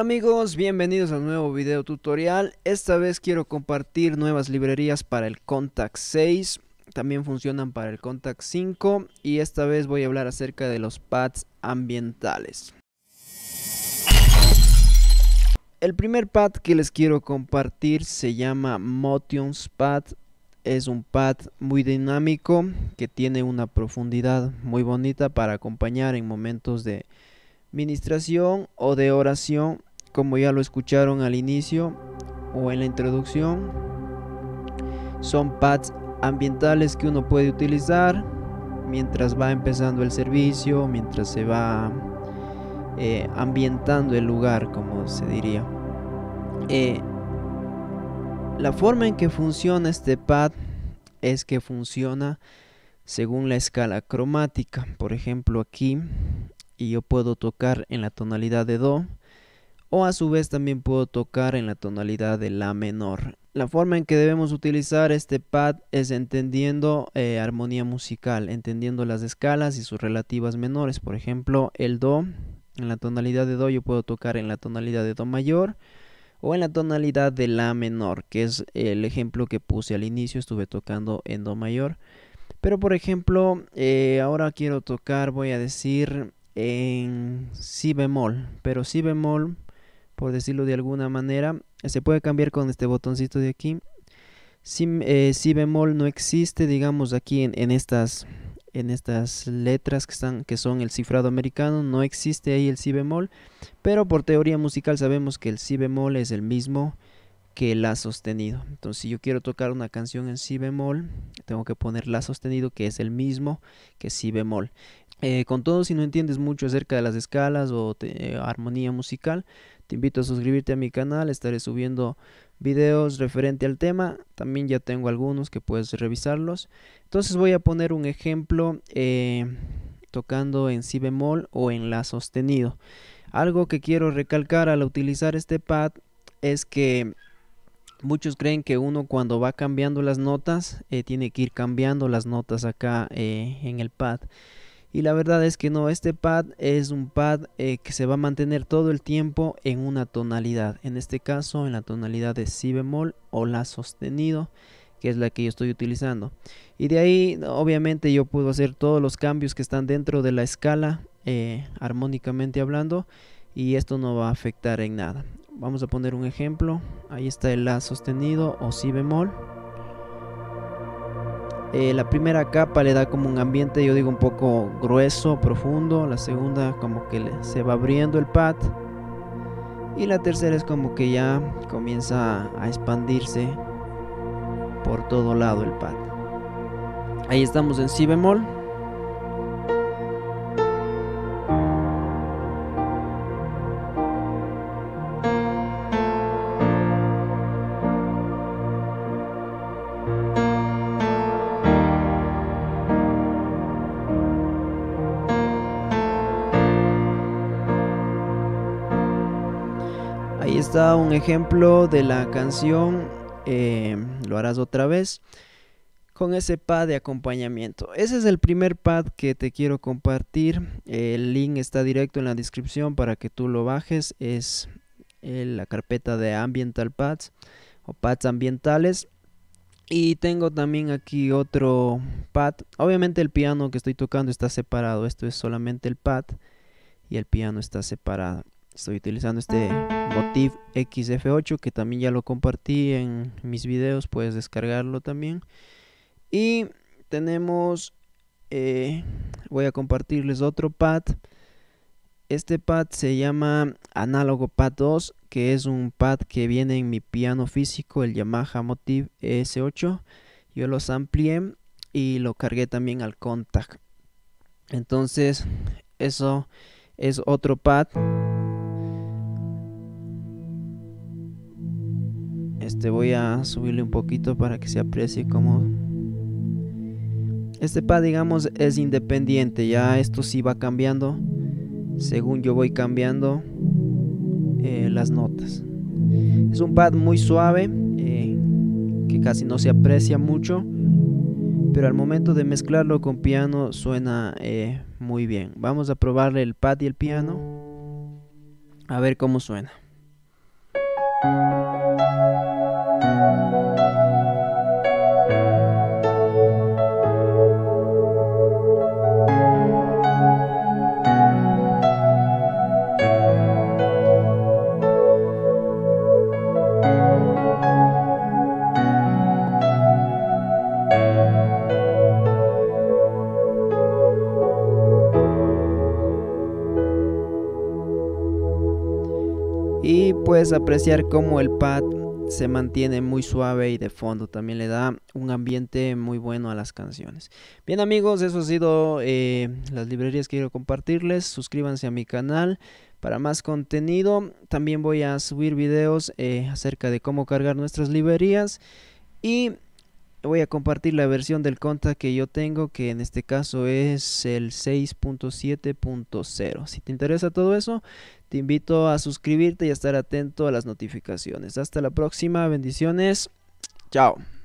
Hola amigos, bienvenidos a un nuevo video tutorial. Esta vez quiero compartir nuevas librerías para el Kontakt 6. También funcionan para el Kontakt 5 y esta vez voy a hablar acerca de los pads ambientales. El primer pad que les quiero compartir se llama Motions Pad. Es un pad muy dinámico que tiene una profundidad muy bonita para acompañar en momentos de ministración o de oración, como ya lo escucharon al inicio o en la introducción. Son pads ambientales que uno puede utilizar mientras va empezando el servicio, mientras se va ambientando el lugar, como se diría. La forma en que funciona este pad es que funciona según la escala cromática. Por ejemplo, aquí y yo puedo tocar en la tonalidad de do, o a su vez también puedo tocar en la tonalidad de la menor. La forma en que debemos utilizar este pad es entendiendo armonía musical, entendiendo las escalas y sus relativas menores. Por ejemplo, el do, en la tonalidad de do yo puedo tocar en la tonalidad de do mayor o en la tonalidad de la menor, que es el ejemplo que puse al inicio. Estuve tocando en do mayor, pero por ejemplo ahora quiero tocar, voy a decir, en si bemol, pero si bemol, por decirlo de alguna manera, se puede cambiar con este botoncito de aquí. Si bemol no existe, digamos, aquí en estas letras que son el cifrado americano, no existe ahí el si bemol, pero por teoría musical sabemos que el si bemol es el mismo que el la sostenido. Entonces, si yo quiero tocar una canción en si bemol, tengo que poner la sostenido, que es el mismo que si bemol. Con todo, si no entiendes mucho acerca de las escalas o armonía musical, te invito a suscribirte a mi canal. Estaré subiendo videos referente al tema. También ya tengo algunos que puedes revisarlos. Entonces voy a poner un ejemplo tocando en si bemol o en la sostenido. Algo que quiero recalcar al utilizar este pad es que muchos creen que uno, cuando va cambiando las notas, tiene que ir cambiando las notas acá en el pad. Y la verdad es que no, este pad es un pad que se va a mantener todo el tiempo en una tonalidad. En este caso en la tonalidad de si bemol o la sostenido, que es la que yo estoy utilizando. Y de ahí obviamente yo puedo hacer todos los cambios que están dentro de la escala armónicamente hablando, y esto no va a afectar en nada. Vamos a poner un ejemplo. Ahí está el la sostenido o si bemol. La primera capa le da como un ambiente, yo digo, un poco grueso, profundo. La segunda como que se va abriendo el pad. Y la tercera es como que ya comienza a expandirse por todo lado el pad. Ahí estamos en si bemol. Ahí está un ejemplo de la canción Lo harás otra vez, con ese pad de acompañamiento. Ese es el primer pad que te quiero compartir. El link está directo en la descripción para que tú lo bajes. Es la carpeta de Ambiental Pads o pads ambientales. Y tengo también aquí otro pad. Obviamente el piano que estoy tocando está separado. Esto es solamente el pad y el piano está separado. Estoy utilizando este Motiv XF8, que también ya lo compartí en mis videos, puedes descargarlo también. Y tenemos, voy a compartirles otro pad. Este pad se llama Análogo Pad 2, que es un pad que viene en mi piano físico, el Yamaha Motiv ES8. Yo los amplié y lo cargué también al Kontakt. Entonces, eso es otro pad. Voy a subirle un poquito para que se aprecie como este pad, digamos, es independiente. Ya esto sí va cambiando según yo voy cambiando las notas. Es un pad muy suave que casi no se aprecia mucho, pero al momento de mezclarlo con piano suena muy bien. Vamos a probarle el pad y el piano a ver cómo suena. Y puedes apreciar cómo el pad se mantiene muy suave y de fondo también le da un ambiente muy bueno a las canciones. Bien amigos, eso ha sido las librerías que quiero compartirles. Suscríbanse a mi canal para más contenido. También voy a subir videos acerca de cómo cargar nuestras librerías, y voy a compartir la versión del Kontakt que yo tengo, que en este caso es el 6.7.0. Si te interesa todo eso, te invito a suscribirte y a estar atento a las notificaciones. Hasta la próxima, bendiciones, chao.